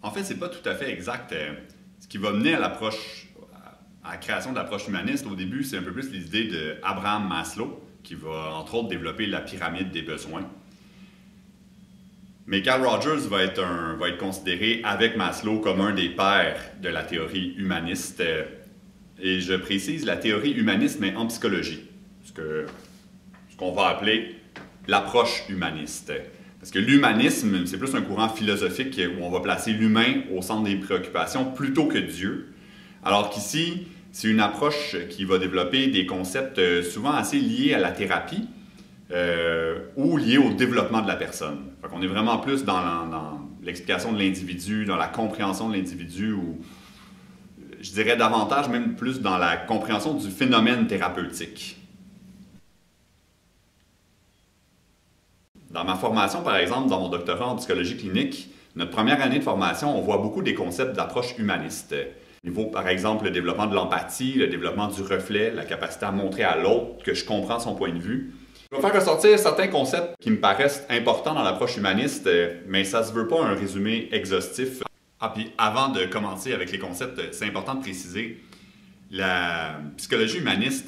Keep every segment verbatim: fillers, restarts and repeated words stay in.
En fait, c'est pas tout à fait exact. Ce qui va mener à l'approche, à la création de l'approche humaniste, au début, c'est un peu plus les idées d'Abraham Maslow, qui va entre autres développer la pyramide des besoins. Mais Carl Rogers va être, un, va être considéré avec Maslow comme un des pères de la théorie humaniste. Et je précise la théorie humaniste, mais en psychologie, ce que, ce qu'on va appeler l'approche humaniste. Parce que l'humanisme, c'est plus un courant philosophique où on va placer l'humain au centre des préoccupations plutôt que Dieu. Alors qu'ici, c'est une approche qui va développer des concepts souvent assez liés à la thérapie euh, ou liés au développement de la personne. Fait qu'on est vraiment plus dans, dans l'explication de l'individu, dans la compréhension de l'individu, ou je dirais davantage même plus dans la compréhension du phénomène thérapeutique. Dans ma formation, par exemple, dans mon doctorat en psychologie clinique, notre première année de formation, on voit beaucoup des concepts d'approche humaniste. Au niveau, par exemple, le développement de l'empathie, le développement du reflet, la capacité à montrer à l'autre que je comprends son point de vue. Je vais faire ressortir certains concepts qui me paraissent importants dans l'approche humaniste, mais ça ne se veut pas un résumé exhaustif. Ah, puis avant de commencer avec les concepts, c'est important de préciser, la psychologie humaniste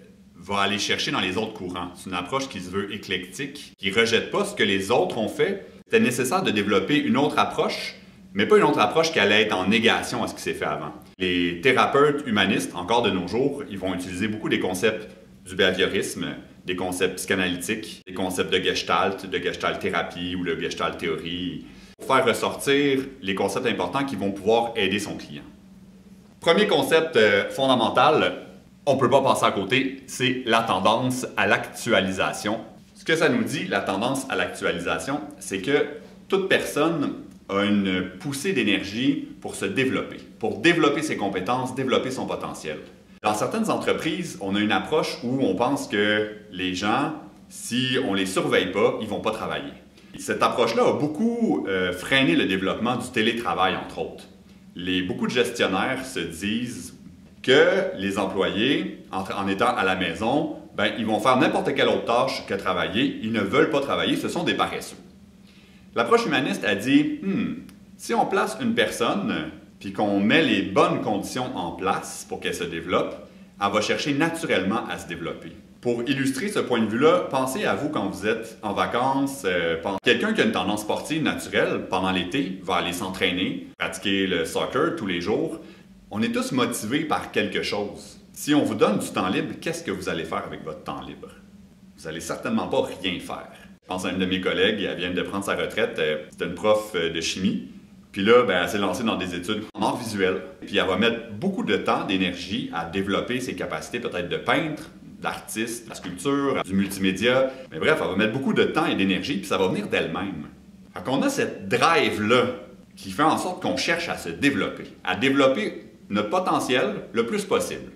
va aller chercher dans les autres courants. C'est une approche qui se veut éclectique, qui ne rejette pas ce que les autres ont fait. C'était nécessaire de développer une autre approche, mais pas une autre approche qui allait être en négation à ce qui s'est fait avant. Les thérapeutes humanistes, encore de nos jours, ils vont utiliser beaucoup des concepts du behaviorisme, des concepts psychanalytiques, des concepts de gestalt, de gestalt thérapie ou de gestalt théorie, pour faire ressortir les concepts importants qui vont pouvoir aider son client. Premier concept euh, fondamental, on ne peut pas passer à côté, c'est la tendance à l'actualisation. Ce que ça nous dit, la tendance à l'actualisation, c'est que toute personne a une poussée d'énergie pour se développer, pour développer ses compétences, développer son potentiel. Dans certaines entreprises, on a une approche où on pense que les gens, si on ne les surveille pas, ils ne vont pas travailler. Cette approche-là a beaucoup euh, freiné le développement du télétravail, entre autres. Les, beaucoup de gestionnaires se disent que les employés, en, en étant à la maison, ben, ils vont faire n'importe quelle autre tâche que travailler. Ils ne veulent pas travailler, ce sont des paresseux. L'approche humaniste a dit, hmm, si on place une personne puis qu'on met les bonnes conditions en place pour qu'elle se développe, elle va chercher naturellement à se développer. Pour illustrer ce point de vue-là, pensez à vous quand vous êtes en vacances. Euh, Quelqu'un qui a une tendance sportive naturelle pendant l'été va aller s'entraîner, pratiquer le soccer tous les jours. On est tous motivés par quelque chose. Si on vous donne du temps libre, qu'est-ce que vous allez faire avec votre temps libre? Vous n'allez certainement pas rien faire. Je pense à une de mes collègues, elle vient de prendre sa retraite, c'était une prof de chimie. Puis là, ben, elle s'est lancée dans des études en art visuel. Puis elle va mettre beaucoup de temps, d'énergie à développer ses capacités peut-être de peintre, d'artiste, de la sculpture, du multimédia. Mais bref, elle va mettre beaucoup de temps et d'énergie, puis ça va venir d'elle-même. Fait qu'on a cette drive-là qui fait en sorte qu'on cherche à se développer, à développer notre potentiel le plus possible.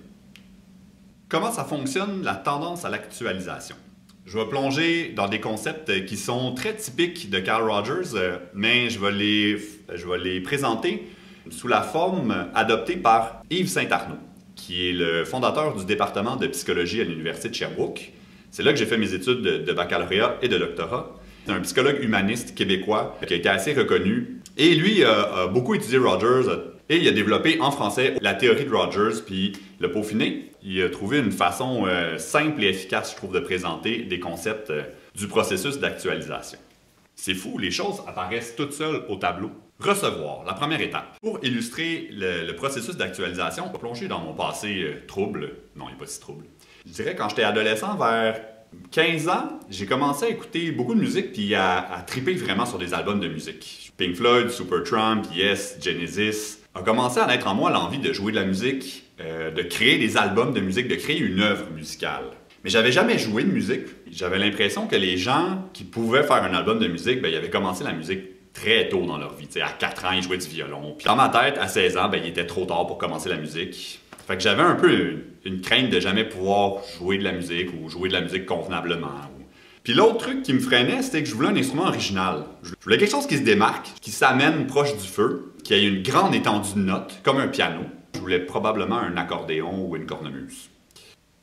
Comment ça fonctionne, la tendance à l'actualisation? Je vais plonger dans des concepts qui sont très typiques de Carl Rogers, mais je vais les, je vais les présenter sous la forme adoptée par Yves Saint-Arnaud, qui est le fondateur du département de psychologie à l'Université de Sherbrooke. C'est là que j'ai fait mes études de, de baccalauréat et de doctorat. C'est un psychologue humaniste québécois qui a été assez reconnu. Et lui a, a beaucoup étudié Rogers et il a développé en français la théorie de Rogers, puis le peaufiné. Il a trouvé une façon euh, simple et efficace, je trouve, de présenter des concepts euh, du processus d'actualisation. C'est fou, les choses apparaissent toutes seules au tableau. Recevoir, la première étape. Pour illustrer le, le processus d'actualisation, je vais plonger dans mon passé euh, trouble. Non, il n'est pas si trouble. Je dirais quand j'étais adolescent, vers quinze ans, j'ai commencé à écouter beaucoup de musique puis à, à triper vraiment sur des albums de musique. Pink Floyd, Supertramp, Yes, Genesis. A commencé à naître en moi l'envie de jouer de la musique, euh, de créer des albums de musique, de créer une œuvre musicale. Mais j'avais jamais joué de musique. J'avais l'impression que les gens qui pouvaient faire un album de musique, ben, ils avaient commencé la musique très tôt dans leur vie. T'sais, à quatre ans, ils jouaient du violon. Puis dans ma tête, à seize ans, ben, il était trop tard pour commencer la musique. Fait que j'avais un peu une, une crainte de jamais pouvoir jouer de la musique ou jouer de la musique convenablement. Puis l'autre truc qui me freinait, c'était que je voulais un instrument original. Je voulais quelque chose qui se démarque, qui s'amène proche du feu, qui ait une grande étendue de notes, comme un piano. Je voulais probablement un accordéon ou une cornemuse.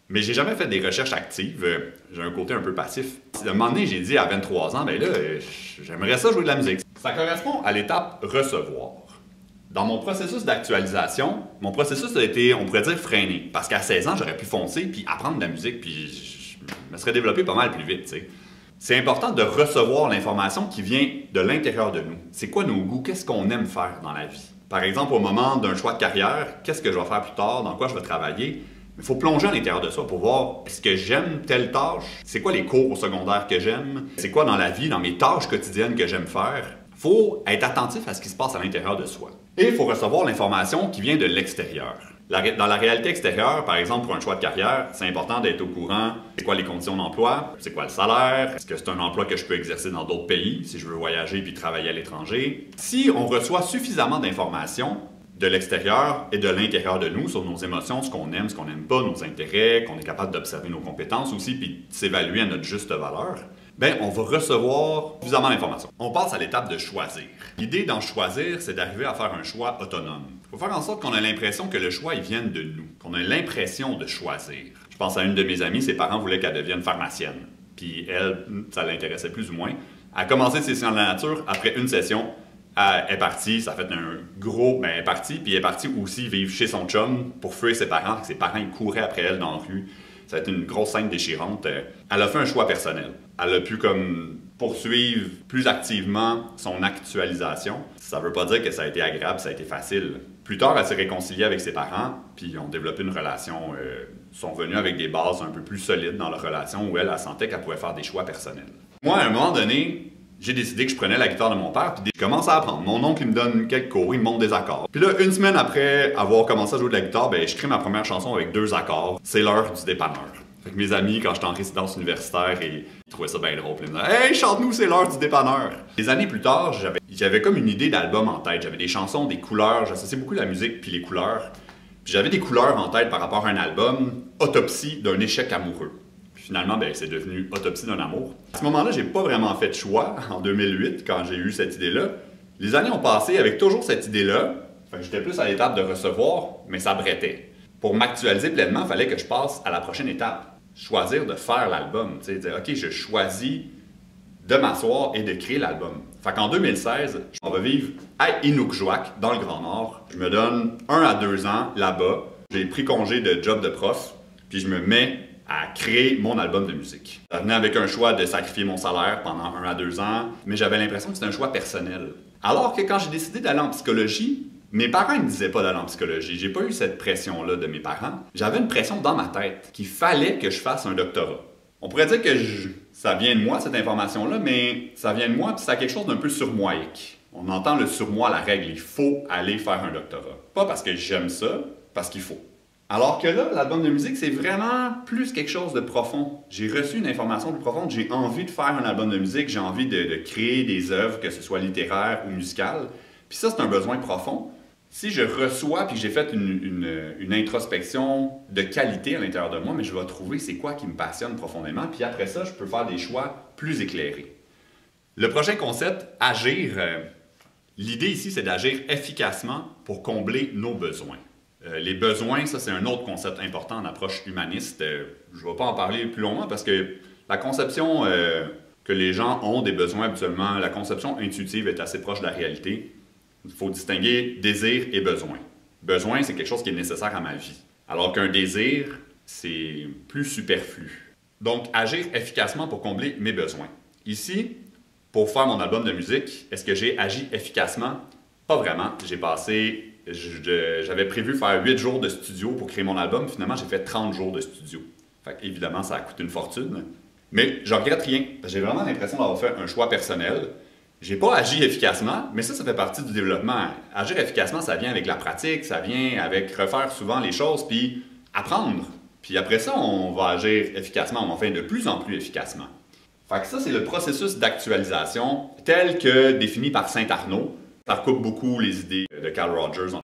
Mais j'ai jamais fait des recherches actives. J'ai un côté un peu passif. À un moment donné, j'ai dit à vingt-trois ans, ben là, j'aimerais ça jouer de la musique. Ça correspond à l'étape recevoir. Dans mon processus d'actualisation, mon processus a été, on pourrait dire, freiné. Parce qu'à seize ans, j'aurais pu foncer puis apprendre de la musique, puis je me serais développé pas mal plus vite, tu sais. C'est important de recevoir l'information qui vient de l'intérieur de nous. C'est quoi nos goûts? Qu'est-ce qu'on aime faire dans la vie? Par exemple, au moment d'un choix de carrière, qu'est-ce que je vais faire plus tard? Dans quoi je vais travailler? Il faut plonger à l'intérieur de soi pour voir est-ce que j'aime telle tâche? C'est quoi les cours au secondaire que j'aime? C'est quoi dans la vie, dans mes tâches quotidiennes que j'aime faire? Il faut être attentif à ce qui se passe à l'intérieur de soi. Et il faut recevoir l'information qui vient de l'extérieur. Dans la réalité extérieure, par exemple pour un choix de carrière, c'est important d'être au courant c'est quoi les conditions d'emploi, c'est quoi le salaire, est-ce que c'est un emploi que je peux exercer dans d'autres pays si je veux voyager puis travailler à l'étranger. Si on reçoit suffisamment d'informations de l'extérieur et de l'intérieur de nous sur nos émotions, ce qu'on aime, ce qu'on n'aime pas, nos intérêts, qu'on est capable d'observer nos compétences aussi puis de s'évaluer à notre juste valeur, ben on va recevoir suffisamment d'informations. On passe à l'étape de choisir. L'idée d'en choisir, c'est d'arriver à faire un choix autonome. Il faut faire en sorte qu'on ait l'impression que le choix, il vienne de nous, qu'on ait l'impression de choisir. Je pense à une de mes amies, ses parents voulaient qu'elle devienne pharmacienne. Puis elle, ça l'intéressait plus ou moins. Elle a commencé ses sciences de la nature, après une session, elle est partie, ça a fait un gros... Ben, elle est partie, puis elle est partie aussi vivre chez son chum pour fuir ses parents. Ses parents, ils couraient après elle dans la rue. Ça a été une grosse scène déchirante. Elle a fait un choix personnel. Elle a pu comme poursuivre plus activement son actualisation. Ça ne veut pas dire que ça a été agréable, ça a été facile. Plus tard, elle s'est réconciliée avec ses parents, puis ils ont développé une relation, euh, sont venus avec des bases un peu plus solides dans leur relation où elle, elle sentait qu'elle pouvait faire des choix personnels. Moi, à un moment donné, j'ai décidé que je prenais la guitare de mon père, puis je commence à apprendre. Mon oncle, il me donne quelques cours, il me montre des accords. Puis là, une semaine après avoir commencé à jouer de la guitare, ben, je crée ma première chanson avec deux accords. C'est l'heure du dépanneur. Fait que mes amis, quand j'étais en résidence universitaire, ils trouvaient ça bien drôle. Ils me disaient « Hey, chante-nous, c'est l'heure du dépanneur! » Des années plus tard, j'avais comme une idée d'album en tête. J'avais des chansons, des couleurs. J'associais beaucoup la musique puis les couleurs. Puis j'avais des couleurs en tête par rapport à un album, Autopsie d'un échec amoureux. Puis finalement, ben, c'est devenu Autopsie d'un amour. À ce moment-là, j'ai pas vraiment fait de choix en deux mille huit, quand j'ai eu cette idée-là. Les années ont passé avec toujours cette idée-là. J'étais plus à l'étape de recevoir, mais ça brettait. Pour m'actualiser pleinement, il fallait que je passe à la prochaine étape. Choisir de faire l'album. Dire, OK, je choisis de m'asseoir et de créer l'album. Fait qu'en deux mille seize, on va vivre à Inukjuak, dans le Grand Nord. Je me donne un à deux ans là-bas. J'ai pris congé de job de prof, puis je me mets à créer mon album de musique. Ça venait avec un choix de sacrifier mon salaire pendant un à deux ans, mais j'avais l'impression que c'était un choix personnel. Alors que quand j'ai décidé d'aller en psychologie, mes parents ne me disaient pas d'aller en psychologie. J'ai pas eu cette pression-là de mes parents. J'avais une pression dans ma tête qu'il fallait que je fasse un doctorat. On pourrait dire que je... ça vient de moi, cette information-là, mais ça vient de moi puis ça a quelque chose d'un peu surmoïque. On entend le surmoi à la règle. Il faut aller faire un doctorat. Pas parce que j'aime ça, parce qu'il faut. Alors que là, l'album de musique, c'est vraiment plus quelque chose de profond. J'ai reçu une information plus profonde. J'ai envie de faire un album de musique. J'ai envie de, de créer des œuvres, que ce soit littéraires ou musicales. Puis ça, c'est un besoin profond. Si je reçois puis que j'ai fait une, une, une introspection de qualité à l'intérieur de moi, mais je vais trouver c'est quoi qui me passionne profondément. Puis après ça, je peux faire des choix plus éclairés. Le prochain concept, agir. Euh, L'idée ici, c'est d'agir efficacement pour combler nos besoins. Euh, les besoins, ça c'est un autre concept important en approche humaniste. Euh, je ne vais pas en parler plus longuement parce que la conception euh, que les gens ont des besoins habituellement, la conception intuitive est assez proche de la réalité. Il faut distinguer désir et besoin. Besoin, c'est quelque chose qui est nécessaire à ma vie. Alors qu'un désir, c'est plus superflu. Donc, agir efficacement pour combler mes besoins. Ici, pour faire mon album de musique, est-ce que j'ai agi efficacement? Pas vraiment. J'ai passé... J'avais prévu faire huit jours de studio pour créer mon album. Finalement, j'ai fait trente jours de studio. Fait évidemment, ça a coûté une fortune. Mais je regrette rien. J'ai vraiment l'impression d'avoir fait un choix personnel. J'ai pas agi efficacement, mais ça, ça fait partie du développement. Agir efficacement, ça vient avec la pratique, ça vient avec refaire souvent les choses, puis apprendre. Puis après ça, on va agir efficacement, on va faire de plus en plus efficacement. Fait que ça, c'est le processus d'actualisation tel que défini par Saint Arnaud. Ça recoupe beaucoup les idées de Carl Rogers.